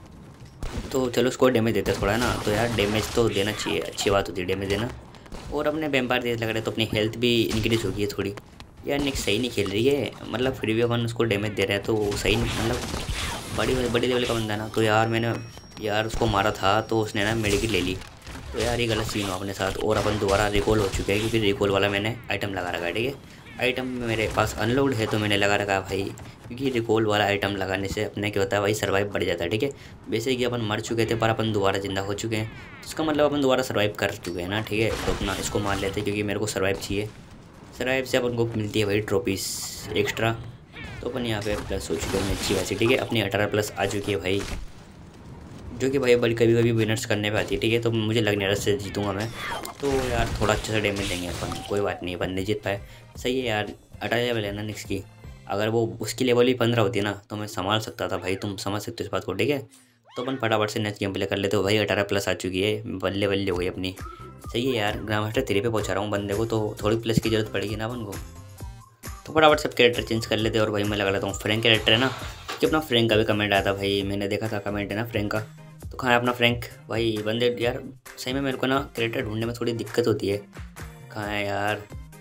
तो चलो उसको डैमेज देते हैं थोड़ा, है ना। तो यार डैमेज तो देना चाहिए, अच्छी बात होती है डैमेज देना। और अपने वेम्पायर तेज लग रहे, तो अपनी हेल्थ भी इंक्रीज होगी है थोड़ी। यार निक्स सही नहीं खेल रही है, मतलब फिर भी अपन उसको डैमेज दे रहे हैं, तो सही नहीं, मतलब बड़ी बड़ी लेवल का बंदा है ना। तो यार मैंने यार उसको मारा था, तो उसने ना मेडिकेट ले ली। तो यार ये गलत सीन हुआ अपने साथ। और अपन दोबारा रिकॉल हो चुके हैं, क्योंकि रिकॉल वाला मैंने आइटम लगा रखा है, ठीक है। आइटम मेरे पास अनलोड है, तो मैंने लगा रखा है भाई। क्योंकि रिकॉल वाला आइटम लगाने से अपने क्या होता है भाई, सर्वाइव बढ़ जाता है, ठीक है। वैसे कि अपन मर चुके थे, पर अपन दोबारा जिंदा हो चुके हैं, तो इसका मतलब अपन दोबारा सर्वाइव कर चुके हैं ना, ठीक है। तो अपना इसको मार लेते हैं, क्योंकि मेरे को सर्वाइव चाहिए। सर्वाइव से अपन को मिलती है भाई ट्रॉफीज एक्स्ट्रा। तो अपन यहाँ पे प्लस हो चुके हैं अच्छी बात है, ठीक है। अपनी अठारह प्लस आ चुकी है भाई, जो कि भाई बड़ी कभी कभी विनर्स करने पे आती है, ठीक है। तो मुझे लग नहीं रहा से जीतूंगा मैं। तो यार थोड़ा अच्छा सा डैमेज देंगे अपन, कोई बात नहीं, अपन नहीं जीत पाए, सही है यार। अठारह लेवल है ना निक्स की, अगर वो उसकी लेवल ही पंद्रह होती है ना, तो मैं संभाल सकता था भाई, तुम समझ सकते हो इस बात को, ठीक है। तो अपन फटाफट से नेक्स्ट गेम प्ले कर लेते हो भाई। अठारह प्लस आ चुकी है, बल्ले बल्ले हो गई अपनी, सही है यार। ग्रांड मास्टर थ्री पे पहुँचा रहा हूँ बंदे को, तो थोड़ी प्लस की जरूरत पड़ेगी ना अपन को। तो फटाफट सब कैरेक्टर चेंज कर लेते हैं। और भाई मैं लगा लेता हूँ फ्रैंक कैरेक्टर, है ना। कि अपना फ्रैंक का भी कमेंट आया था भाई, मैंने देखा था कमेंट, है ना, फ्रैंक का। तो कहाँ है अपना फ्रैंक भाई? बंदे यार सही में मेरे को ना कैरेक्टर ढूंढने में थोड़ी दिक्कत होती है। कहाँ है यार?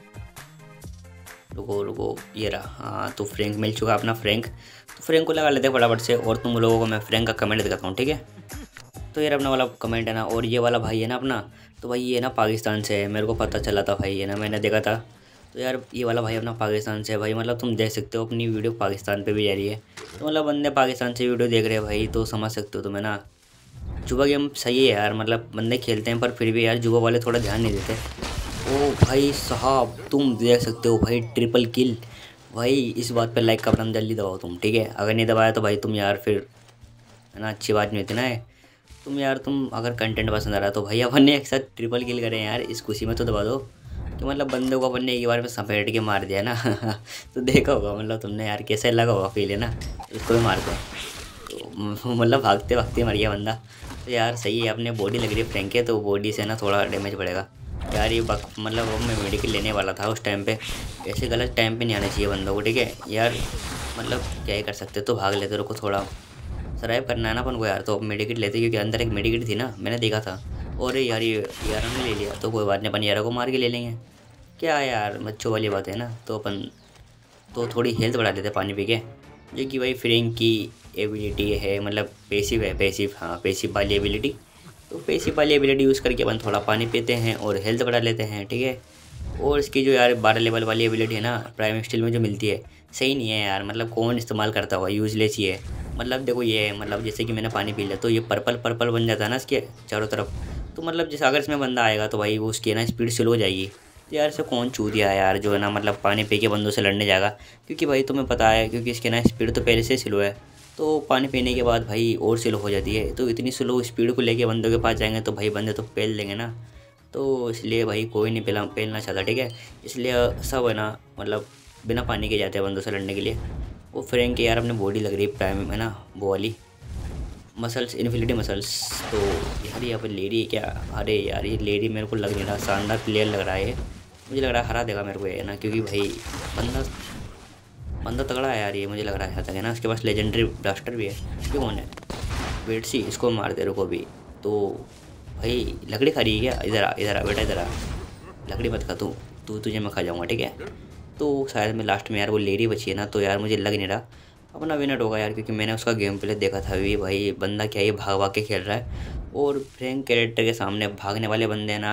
रुको रुको, ये रहा। हाँ तो फ्रैंक मिल चुका अपना फ्रैंक। तो फ्रैंक को लगा लेते हैं फटाफट से। और तुम लोगों को मैं फ्रैंक का कमेंट दिखाता हूँ, ठीक है। तो यार अपना वाला कमेंट है ना, और ये वाला भाई है ना अपना, तो भाई ये ना पाकिस्तान से है, मेरे को पता चला था भाई, है ना, मैंने देखा था। तो यार ये वाला भाई अपना पाकिस्तान से है भाई, मतलब तुम देख सकते हो अपनी वीडियो पाकिस्तान पे भी जा रही है। तो मतलब बंदे पाकिस्तान से वीडियो देख रहे हैं भाई, तो समझ सकते हो तुम्हें ना। जुबा गेम सही है यार, मतलब बंदे खेलते हैं, पर फिर भी यार जुबा वाले थोड़ा ध्यान नहीं देते। ओ भाई साहब तुम देख सकते हो भाई, ट्रिपल किल भाई। इस बात पे लाइक का बटन जल्दी दबाओ तुम, ठीक है। अगर नहीं दबाया तो भाई तुम यार फिर, है ना, अच्छी बात नहीं होती ना। तुम यार तुम अगर कंटेंट पसंद आ रहा तो भाई अपन ने एक साथ ट्रिपल किल करें यार, इस खुशी में तो दबा दो कि मतलब बंदे को अपन ने एक बार में सपेट के मार दिया ना। तो देखा होगा मतलब तुमने यार, कैसे लगा होगा फील, है ना। इसको भी मारते हैं, तो मतलब भागते भागते मर गया बंदा। तो यार सही है, अपने बॉडी लग रही है फ्रैंक है, तो बॉडी से ना थोड़ा डैमेज पड़ेगा यार। ये बक मतलब वो मैं मेडिकल लेने वाला था उस टाइम पे, ऐसे गलत टाइम पे नहीं आना चाहिए बंदों को, ठीक है यार। मतलब क्या ही कर सकते, तो भाग लेते रुको थोड़ा। सर्वाइव करना है ना अपन को यार, तो मेडिकेट लेते क्योंकि अंदर एक मेडिकेट थी ना, मैंने देखा था। और यार ये यार ने ले लिया तो कोई बात नहीं, अपन यारा को मार के ले लेंगे। क्या है यार, बच्चों वाली बात है ना। तो अपन तो थोड़ी हेल्थ बढ़ा लेते पानी पी के, जो कि भाई फ्रेंक की एबिलिटी है, मतलब पैसिव है, पैसिव, हाँ पैसिव वाली एबिलिटी। तो पैसिव वाली एबिलिटी यूज़ करके अपन थोड़ा पानी पीते हैं और हेल्थ बढ़ा लेते हैं, ठीक है। और इसकी जो यार बारह लेवल वाली एबिलिटी है ना प्राइम स्टील में जो मिलती है, सही नहीं है यार, मतलब कौन इस्तेमाल करता होगा, यूजलेस ही है। मतलब देखो ये है, मतलब जैसे कि मैंने पानी पी लिया तो ये पर्पल पर्पल बन जाता है ना इसके चारों तरफ। तो मतलब जैसे अगर इसमें बंदा आएगा तो भाई वो उसकी ना स्पीड स्लो हो जाएगी। तो यार इसे कौन छू दिया है यार, जो है ना मतलब पानी पी के बंदों से लड़ने जाएगा, क्योंकि भाई तुम्हें पता है क्योंकि इसके ना स्पीड तो पहले से स्लो है। तो पानी पीने के बाद भाई और स्लो हो जाती है। तो इतनी स्लो स्पीड को लेके बंदों के पास जाएंगे तो भाई बंदे तो पेल देंगे ना। तो इसलिए भाई कोई नहीं पेला पेलना चाहता, ठीक है। इसलिए सब है ना मतलब बिना पानी के जाते हैं बंदों से लड़ने के लिए। वो फ्रेंक के यार अपने बॉडी लग रही है प्राइम है ना, वो वाली मसल्स, इन्फिनिटी मसल्स। तो यार यहाँ पर लेडी है क्या? अरे यार ये लेडी मेरे को लग नहीं रहा, शानदार प्लेयर लग रहा है। मुझे लग रहा है हरा देगा मेरे को ये ना, क्योंकि भाई बंदा बंदा तगड़ा है यार ये, मुझे लग रहा है यहाँ तक है ना। इसके पास लेजेंडरी ब्लास्टर भी है। क्यों कौन है? वेट सी, इसको मार दे रुको भी। तो भाई लकड़ी खा रही है क्या? इधर आ, इधर आ बेटा, इधर आ। लकड़ी मत खा तू तू तुझे मैं खा जाऊँगा, ठीक है। तो शायद में लास्ट में यार वो लेडी बची है ना, तो यार मुझे लग नहीं रहा अपना विनर होगा यार, क्योंकि मैंने उसका गेम प्ले देखा था अभी। भाई बंदा क्या ये भाग भाग के खेल रहा है, और फ्रैंक कैरेक्टर के सामने भागने वाले बंदे हैं ना,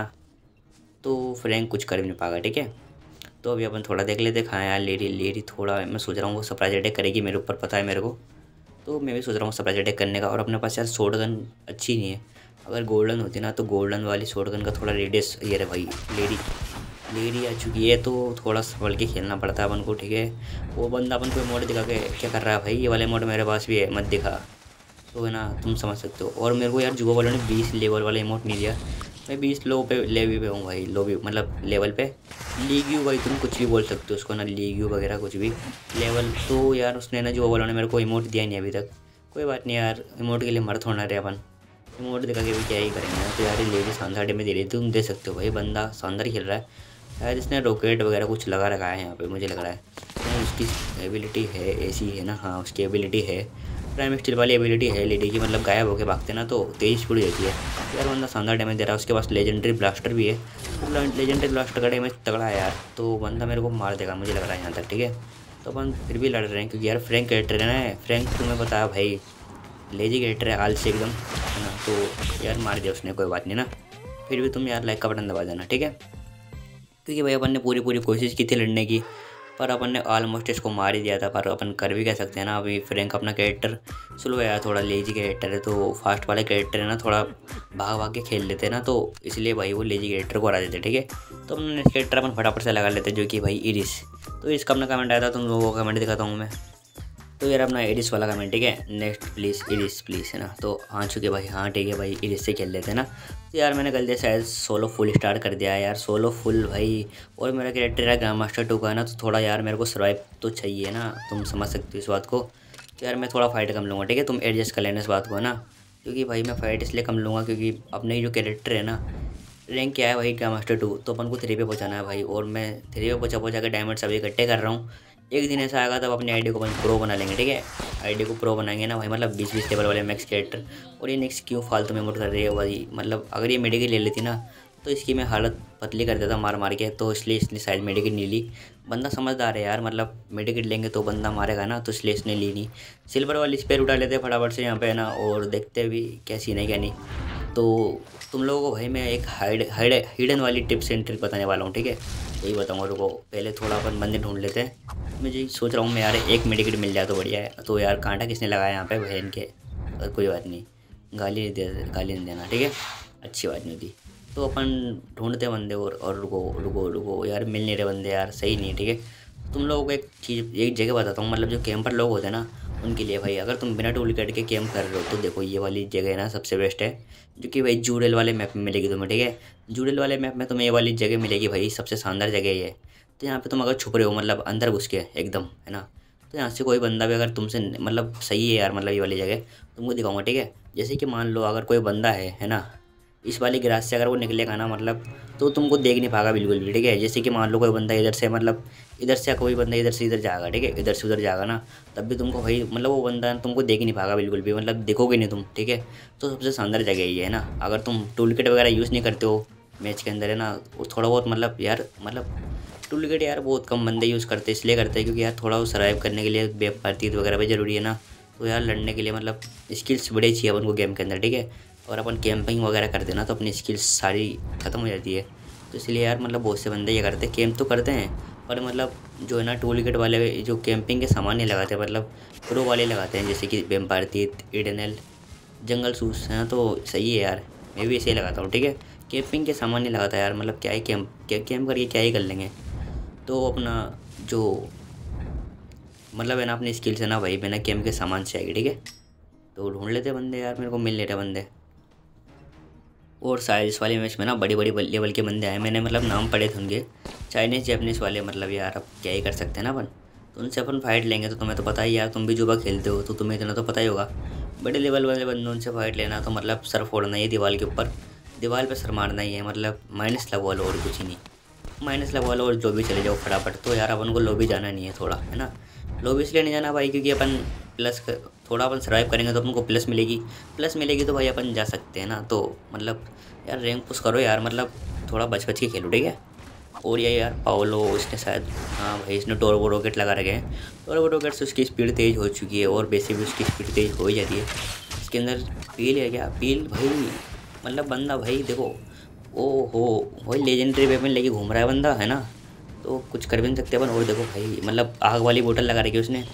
तो फ्रैंक कुछ कर भी नहीं पाएगा, ठीक है। तो अभी अपन थोड़ा देख लेते कहाँ यार लेडी। लेडी थोड़ा मैं सोच रहा हूँ वो सरप्राइज अटैक करेगी मेरे ऊपर, पता है मेरे को। तो मैं भी सोच रहा हूँ सरप्राइज अटैक करने का। और अपने पास यार शॉर्ट गन अच्छी नहीं है, अगर गोल्डन होती ना तो गोल्डन वाली शॉर्ट गन का थोड़ा रेडियस ये रहे भाई। लेडी लेडी आ चुकी है तो थोड़ा संभल के खेलना पड़ता है अपन को, ठीक है। वो बंदा अपन को मोड दिखा के क्या कर रहा है भाई, ये वाले मोड मेरे पास भी है, मत दिखा, तो है ना तुम समझ सकते हो। और मेरे को यार जुआ वालों ने बीस लेवल वाला इमोट नहीं दिया। मैं बीस लो पे लेवी पे हूँ भाई, लो भी मतलब लेवल पे। लीग यू भाई तुम कुछ भी बोल सकते हो उसको ना, लीग यू वगैरह कुछ भी लेवल। तो यार उसने ना जुआ वालों ने मेरे को इमोट दिया नहीं अभी तक। कोई बात नहीं यार, इमोट के लिए मर थोड़ा रहे अपन, इमोट दिखा के भी क्या ही करेंगे। तो यार ये लेडी शानदार डैमेज दे रही थी, तुम दे सकते हो भाई, बंदा शानदार खेल रहा है। शायद इसने रॉकेट वगैरह कुछ लगा रखा है यहाँ पे, मुझे लग रहा है। नहीं उसकी एबिलिटी है ऐसी है ना, हाँ उसकी एबिलिटी है प्राइम स्टील वाली एबिलिटी है लेडी की, मतलब गायब होकर भागते ना तो तेज स्पीड देती है। यार बंदा शानदार डैमेज दे रहा है, उसके पास लेजेंडरी ब्लास्टर भी है। तो लेजेंडरी ब्लास्टर का डैमेज तगड़ा है यार, तो बंदा मेरे को मार देगा मुझे लग रहा है यहाँ तक, ठीक है। तो अपन फिर भी लड़ रहे हैं क्योंकि यार फ्रैंक कैरेक्टर है ना, फ्रैंक तुम्हें पता है भाई लेजी कैरेक्टर है आल से एकदम, है ना। तो यार मार दिया उसने, कोई बात नहीं ना। फिर भी तुम यार लाइक का बटन दबा देना, ठीक है। क्योंकि भाई अपन ने पूरी पूरी कोशिश की थी लड़ने की, पर अपन ने ऑलमोस्ट इसको मार ही दिया था। पर अपन कर भी कह सकते हैं ना, अभी फ्रैंक अपना कैरेक्टर स्लो है यार, थोड़ा लेजी कैरेक्टर है। तो फास्ट वाले कैरेक्टर है ना थोड़ा भाग भाग के खेल लेते हैं ना, तो इसलिए भाई वो लेजी कैरेक्टर को हरा देते, ठीक है। तो अपने नेक्स्ट कैरेक्टर अपन फटाफट से लगा लेते हैं, जो कि भाई इरिस। तो इसका अपना कमेंट आया था, तुम लोगों का कमेंट दिखाता हूँ मैं। तो यार अपना इरिस वाला कमेंट, ठीक है। नेक्स्ट प्लीज़ इरिस प्लीज़, है ना। तो हाँ चुके भाई, हाँ ठीक है भाई, इरिस से खेल लेते हैं ना। तो यार मैंने गलती से शायद सोलो फुल स्टार्ट कर दिया है यार, सोलो फुल भाई। और मेरा कैरेक्टर है ग्रांड मास्टर टू का है ना, तो थोड़ा यार मेरे को सर्वाइव तो चाहिए ना, तुम समझ सकते हो इस बात को। तो यार मैं थोड़ा फाइट कम लूँगा, ठीक है, तुम एडजस्ट कर लेना इस बात को, है ना। क्योंकि भाई मैं फाइट इसलिए कम लूँगा क्योंकि अपने जो कैरेक्टर है ना, रैंक क्या है भाई ग्रांड मास्टर टू, तो अपन को थ्री पे पहुँचाना है भाई। और मैं थ्री पे पहुँचा पहुँचा के डायमंड सभी इकट्ठे कर रहा हूँ। एक दिन ऐसा आएगा तब अपनी आईडी को अपन प्रो बना लेंगे, ठीक है। आईडी को प्रो बनाएंगे ना भाई, मतलब बीस बीस लेवल वाले मैक्स कैरेक्टर। और ये नेक्स्ट क्यों फालतू में मोड कर रही है भाई, मतलब अगर ये मेडिकेट ले लेती ना तो इसकी मैं हालत पतली कर देता मार मार के, तो इसलिए इसने शायद मेडिकेट नहीं ली। बंदा समझदार है यार, मतलब मेडिकेट लेंगे तो बंदा मारेगा ना, तो इसलिए इसने ली नहीं। सिल्वर वाली स्पेयर उठा लेते फटाफट से यहाँ पे, है ना। और देखते भी क्या सीन है क्या नहीं। तो तुम लोगों को भाई मैं एक हाइड हाइड हिडन वाली टिप्स एंड ट्रिक बताने वाला हूँ, ठीक है। यही बताऊँगा, रुको पहले थोड़ा अपन बंदे ढूंढ लेते हैं। मुझे सोच रहा हूँ मैं यार एक मेडिकेट मिल जाए तो बढ़िया है। तो यार कांटा किसने लगाया यहाँ पे, बहन के। और कोई बात नहीं, गाली नहीं दे गाली नहीं देना, ठीक है, अच्छी बात नहीं थी। तो अपन ढूंढते बंदे और और रुको रुको रुको यार मिल नहीं रहे बंदे यार, सही नहीं है, ठीक है। तुम लोगों को एक चीज़ एक जगह बताता हूँ, मतलब जो कैंपर लोग होते हैं ना उनके लिए भाई, अगर तुम बिना टूल कट के कैंप कर रहे हो तो देखो ये वाली जगह है ना सबसे बेस्ट है, जो कि भाई जूडल वाले मैप में मिलेगी तुम्हें, ठीक है। जूडल वाले मैप में तुम्हें ये वाली जगह मिलेगी भाई, सबसे शानदार जगह ये है। तो यहाँ पे तुम अगर छुप रहे हो, मतलब अंदर घुस के एकदम, है ना, तो यहाँ से कोई बंदा भी अगर तुमसे मतलब सही है यार, मतलब ये वाली जगह तुमको दिखाऊंगा, ठीक है। जैसे कि मान लो अगर कोई बंदा है है ना, इस वाली ग्रास से अगर वो निकलेगा ना, मतलब तो तुमको देख नहीं पाएगा बिल्कुल भी, ठीक है। जैसे कि मान लो कोई बंदा इधर से मतलब इधर से कोई बंदा इधर से इधर जाएगा, ठीक है, इधर से उधर जाएगा ना, तब भी तुमको भाई मतलब वो बंदा तुमको देख ही नहीं पाएगा बिल्कुल भी, मतलब देखोगे नहीं तुम, ठीक है। तो सबसे शानदार जगह ये है ना, अगर तुम टूल किट वगैरह यूज़ नहीं करते हो मैच के अंदर है ना, वो थोड़ा बहुत मतलब यार मतलब टूल किट यार बहुत कम बंदे यूज़ करते हैं, इसलिए करते हैं क्योंकि यार थोड़ा वो सर्वाइव करने के लिए बेपारतीत वगैरह भी ज़रूरी है ना। तो यार लड़ने के लिए मतलब स्किल्स बड़े चाहिए अपन को गेम के अंदर, ठीक है। और अपन कैंपिंग वगैरह करते ना तो अपनी स्किल्स सारी ख़त्म हो जाती है। तो इसलिए यार मतलब बहुत से बंदे ये करते हैं, कैंप तो करते हैं पर मतलब जो है ना टूल किट वाले जो कैंपिंग के सामान नहीं लगाते, मतलब प्रो वाले लगाते हैं, जैसे कि वेम्पायरतीत, इडेनल, जंगल सूस है ना। तो सही है यार, मैं भी ऐसे ही लगाता हूँ, ठीक है। कैंपिंग के सामान नहीं लगाता यार, मतलब क्या ही कैंप क्या कैंप करके क्या ही कर लेंगे। तो अपना जो मतलब है ना अपनी स्किल्स है ना भाई बिना कैंप के सामान से आएगी, ठीक है। तो ढूंढ लेते बंदे यार, मेरे को मिल लेते बंदे। और शायद इस वाले मैच में ना बड़ी बड़ी लेवल के बंदे आए, मैंने मतलब नाम पढ़े थे उनके, चाइनीज़ जैपनीज़ वाले, मतलब यार अब क्या ही कर सकते हैं ना अपन। तो उनसे अपन फाइट लेंगे। तो तुम्हें तो पता ही यार, तुम भी जुबा खेलते हो तो तुम्हें इतना तो पता ही होगा, बड़े लेवल वाले बंदों से फाइट लेना तो मतलब सर फोड़ना ही है दीवार के ऊपर, दीवार पर सर मारना ही है, मतलब माइनस लगवा लो और कुछ ही नहीं, माइनस लगवा लो और जो भी चले जाओ फटाफट। तो यार अपन को लॉबी जाना नहीं है थोड़ा, है ना। लॉबी इसलिए नहीं जाना भाई क्योंकि अपन प्लस कर, थोड़ा अपन सर्वाइव करेंगे तो अपन को प्लस मिलेगी, प्लस मिलेगी तो भाई अपन जा सकते हैं ना। तो मतलब यार रैंक पुश करो यार, मतलब थोड़ा बच बच के खेलो, ठीक है। और ये यार पाओलो इसने शायद, हाँ भाई इसने टोरबो रॉकेट लगा रखे हैं, टोरबो रॉकेट से उसकी स्पीड तेज़ हो चुकी है और वैसे भी उसकी स्पीड तेज़ हो ही जाती है। इसके अंदर पील है क्या, पील भाई मतलब बंदा भाई देखो, ओ हो वही लेजेंडरी वेपन लेके घूम रहा है बंदा, है ना। तो कुछ कर भी नहीं सकते अपन। और देखो भाई मतलब आग वाली बोतल लगा रखी है उसने,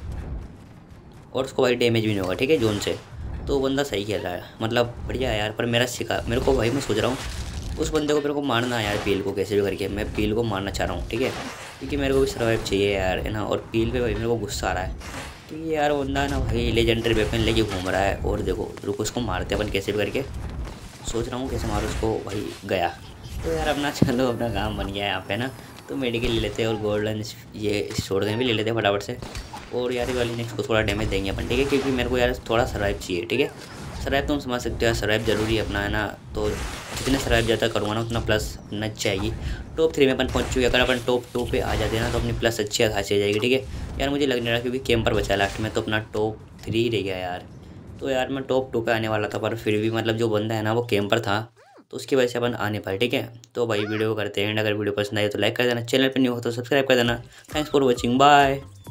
और उसको भाई डैमेज भी नहीं होगा, ठीक है, जोन से। तो बंदा सही खेल रहा है, मतलब बढ़िया है यार। पर मेरा सिखा मेरे को भाई मैं सोच रहा हूँ उस बंदे को मेरे को मारना है यार, पील को कैसे भी करके मैं पील को मारना चाह रहा हूँ, ठीक है, क्योंकि मेरे को भी सर्वाइव चाहिए यार, है ना। और पील पे भाई मेरे को गुस्सा आ रहा है कि यार बंदा ना भाई लेजेंडरी वेपन लेके घूम रहा है। और देखो रुको उसको मारते अपन कैसे भी करके, सोच रहा हूँ कैसे मारो उसको भाई, गया। तो यार अपना चलो अपना काम बन गया है यहाँ पे ना। तो मेडिकल ले लेते हैं और गोल्डन ये शॉट गन भी ले लेते हैं फटाफट से। और यार ये वाली नेक्स्ट को थोड़ा डैमेज देंगे अपन, ठीक है, क्योंकि मेरे को यार थोड़ा सर्वाइव चाहिए, ठीक है। सर्वाइव तुम समझ सकते हो यार, सर्वाइव जरूरी है अपना, है ना। तो जितने सर्वाइव ज़्यादा करूँगा ना उतना प्लस अपना चाहिए। टॉप थ्री में अपन पहुँच चुके, अगर अपन टॉप टू पे आ जाते हैं ना तो अपनी प्लस अच्छी खासी आ जाएगी, ठीक है। यार मुझे लग नहीं रहा क्योंकि कैंपर बचा लास्ट में, तो अपना टॉप थ्री रह गया यार। तो यार मैं टॉप टू पे आने वाला था पर फिर भी मतलब जो बंदा है ना वो कैंपर था, तो उसकी वजह से अपन आने पाए, ठीक है। तो भाई वीडियो करते हैं, अगर वीडियो पसंद आए तो लाइक कर देना, चैनल पर न्यू हो तो सब्सक्राइब कर देना। Thanks for watching, bye.